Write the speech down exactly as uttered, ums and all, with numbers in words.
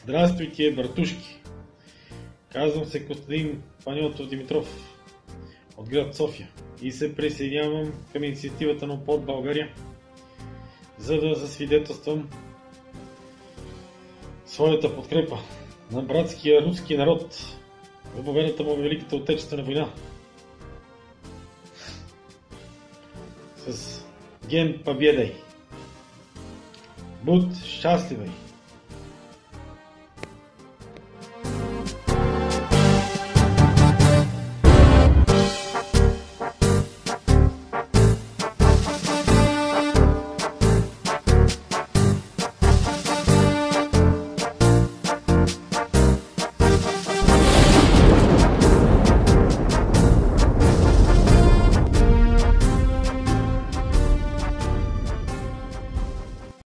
Здравствуйте, братушки! Казвам се Костадин Панайотов Димитров от град София и се присъединявам към инициативата на ОПОД България, за да засвидетелствам своята подкрепа на братския руски народ в победата му в Великата Отечествена война. С ген победой! Будь щастливый!